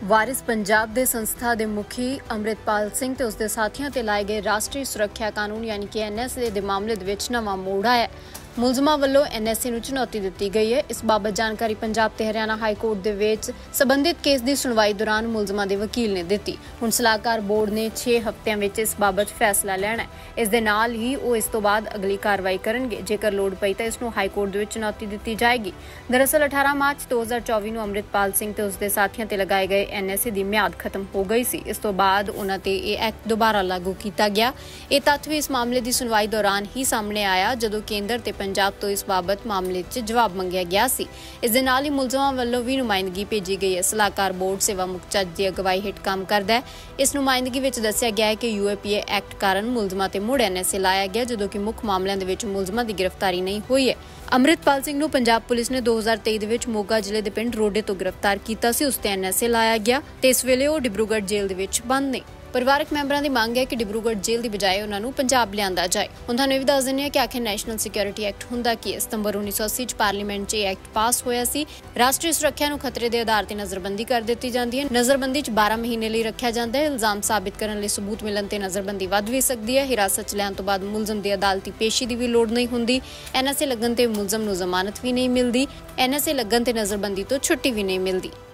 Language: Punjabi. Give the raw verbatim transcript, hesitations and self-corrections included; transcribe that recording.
ਵਾਰਿਸ ਪੰਜਾਬ ਦੇ ਸੰਸਥਾ ਦੇ ਮੁਖੀ ਅੰਮ੍ਰਿਤਪਾਲ ਸਿੰਘ ਤੇ ਉਸਦੇ ਸਾਥੀਆਂ ਤੇ ਲਾਏ ਗਏ ਰਾਸ਼ਟਰੀ ਸੁਰੱਖਿਆ ਕਾਨੂੰਨ ਯਾਨੀ ਕਿ ਐਨ ਐਸ ਏ ਦੇ ਮਾਮਲੇ ਦੇ ਵਿੱਚ ਨਵਾਂ ਮੋੜ ਆਇਆ। ਮੁਲਜ਼ਮਾਂ ਵੱਲੋਂ ਐਨ ਐਸ ਏ ਨੂੰ ਚੁਣੌਤੀ ਦਿੱਤੀ ਗਈ ਹੈ। ਇਸ ਬਾਬਤ ਜਾਣਕਾਰੀ ਪੰਜਾਬ ਤੇ ਹਰਿਆਣਾ ਹਾਈ ਕੋਰਟ ਦੇ ਵਿੱਚ ਸਬੰਧਿਤ ਕੇਸ ਦੀ ਸੁਣਵਾਈ ਦੌਰਾਨ ਮੁਲਜ਼ਮਾਂ ਦੇ ਵਕੀਲ ਨੇ ਦਿੱਤੀ। ਹੁਣ ਸਲਾਹਕਾਰ ਬੋਰਡ ਨੇ ਛੇ ਹਫ਼ਤਿਆਂ ਵਿੱਚ ਇਸ ਬਾਬਤ ਫੈਸਲਾ ਲੈਣਾ ਹੈ। ਇਸ ਦੇ ਨਾਲ ਹੀ ਉਹ ਇਸ ਤੋਂ ਬਾਅਦ ਅਗਲੀ ਕਾਰਵਾਈ ਕਰਨਗੇ। ਜੇਕਰ ਲੋੜ ਪਈ ਤਾਂ ਇਸ ਨੂੰ ਹਾਈ ਕੋਰਟ ਦੇ ਵਿੱਚ ਚੁਣੌਤੀ ਦਿੱਤੀ ਜਾਏਗੀ। ਦਰਅਸਲ ਅਠਾਰਾਂ ਮਾਰਚ ਦੋ ਹਜ਼ਾਰ ਚੌਵੀ ਨੂੰ ਅੰਮ੍ਰਿਤਪਾਲ ਸਿੰਘ ਤੇ ਉਸਦੇ ਸਾਥੀਆਂ ਤੇ ਲਗਾਏ ਗਏ ਐਨ ਐਸ ਏ ਦੀ ਮਿਆਦ ਖਤਮ ਹੋ ਗਈ ਸੀ। ਇਸ ਤੋਂ ਬਾਅਦ ਉਹਨਾਂ ਤੇ ਇਹ ਐਕਟ ਦੁਬਾਰਾ ਲਾਗੂ ਕੀਤਾ ਗਿਆ। ਇਹ ਤੱਥ ਵੀ ਇਸ ਮਾਮਲੇ ਦੀ ਸੁਣਵਾਈ ਦੌਰਾਨ ਹੀ ਸਾਹਮਣੇ ਆਇਆ ਜਦੋਂ ਕੇਂਦਰ ਤੇ ਪੰਜਾਬ ਤੋਂ ਇਸ ਬਾਬਤ ਮਾਮਲੇ 'ਚ ਜਵਾਬ ਮੰਗਿਆ ਗਿਆ ਸੀ। ਇਸ ਦੇ ਨਾਲ ਹੀ ਮੁਲਜ਼ਮਾਂ ਵੱਲੋਂ ਵੀ ਨੁਮਾਇੰਦਗੀ ਭੇਜੀ ਗਈ ਹੈ। ਸਲਾਹਕਾਰ ਬੋਰਡ ਸੇਵਾ ਮੁਕਤ ਜੱਜ ਦੀ ਅਗਵਾਈ ਹੇਠ ਕੰਮ ਕਰਦਾ ਹੈ। ਇਸ ਨੁਮਾਇੰਦਗੀ ਵਿੱਚ ਦੱਸਿਆ ਗਿਆ ਹੈ ਕਿ U A P A act ਕਾਰਨ ਮੁਲਜ਼ਮਾਂ ਤੇ ਮੁੜ ਐਨ ਐਸ ਏ ਲਾਇਆ ਗਿਆ ਜਦੋਂ ਕਿ ਮੁੱਖ ਮਾਮਲਿਆਂ ਦੇ ਵਿੱਚ ਮੁਲਜ਼ਮਾਂ ਦੀ ਗ੍ਰਿਫਤਾਰੀ ਨਹੀਂ ਹੋਈ ਹੈ। ਅੰਮ੍ਰਿਤਪਾਲ ਸਿੰਘ ਨੂੰ ਪੰਜਾਬ ਪੁਲਿਸ ਨੇ ਦੋ ਹਜ਼ਾਰ ਤੇਈ ਦੇ ਵਿੱਚ ਮੋਗਾ ਜ਼ਿਲ੍ਹੇ ਦੇ ਪਿੰਡ ਰੋਡੇ ਤੋਂ ਗ੍ਰਿਫਤਾਰ ਕੀਤਾ ਸੀ। ਉਸ ਤੇ ਐਨ ਐਸ ਏ ਲਾਇਆ ਗਿਆ ਤੇ ਇਸ ਵੇਲੇ ਉਹ ਡਿਬਰੂਗੜ੍ਹ ਜੇਲ੍ਹ ਦੇ ਵਿੱਚ ਬੰਦ ਨੇ। ਪਰਿਵਾਰਕ ਮੈਂਬਰਾਂ ਦੀ ਮੰਗ ਹੈ ਕਿ ਡਿਬਰੂਗੜ੍ਹ ਜੇਲ੍ਹ ਦੀ ਬਜਾਏ ਉਹਨਾਂ ਨੂੰ ਪੰਜਾਬ ਲਿਆਂਦਾ ਜਾਏ। ਹੁਣ ਤੁਹਾਨੂੰ ਇਹ ਵੀ ਦੱਸ ਦਿੰਦੇ ਹਾਂ ਕਿ ਆਖਿਰ ਨੈਸ਼ਨਲ ਸਿਕਿਉਰਿਟੀ ਐਕਟ ਹੁੰਦਾ ਕੀ ਹੈ। ਸਤੰਬਰ ਉੱਨੀ ਸੌ ਅੱਸੀ 'ਚ ਪਾਰਲੀਮੈਂਟ 'ਚ ਇਹ ਐਕਟ ਪਾਸ ਹੋਇਆ ਸੀ। ਰਾਸ਼ਟਰੀ ਸੁਰੱਖਿਆ ਨੂੰ ਖਤਰੇ ਦੇ ਆਧਾਰ ਤੇ ਨਜ਼ਰਬੰਦੀ ਕਰ ਦਿੱਤੀ ਜਾਂਦੀ ਹੈ। ਨਜ਼ਰਬੰਦੀ 'ਚ ਬਾਰਾਂ ਮਹੀਨੇ ਲਈ ਰੱਖਿਆ ਜਾਂਦਾ ਹੈ। ਇਲਜ਼ਾਮ ਸਾਬਿਤ ਕਰਨ ਲਈ ਸਬੂਤ ਮਿਲਣ ਤੇ ਨਜ਼ਰਬੰਦੀ ਵੱਧ ਵੀ ਸਕਦੀ ਹੈ। ਹਿਰਾਸਤ 'ਚ ਲੈਣ ਤੋਂ ਬਾਅਦ ਮੁਲਜ਼ਮ ਦੀ ਅਦਾਲਤੀ ਪੇਸ਼ੀ ਦੀ ਵੀ ਲੋੜ ਨਹੀਂ ਹੁੰਦੀ। ਐਨ ਐਸ ਏ ਲੱਗਣ ਤੇ ਮੁਲਜ਼ਮ ਨੂੰ ਜ਼ਮਾਨਤ ਵੀ ਨਹੀਂ ਮਿਲਦੀ। ਐਨ ਐਸ ਏ ਲੱਗਣ ਤੇ ਨਜ਼ਰਬੰਦੀ ਤੋਂ ਛੁੱਟੀ ਵੀ ਨਹੀਂ ਮਿਲਦੀ।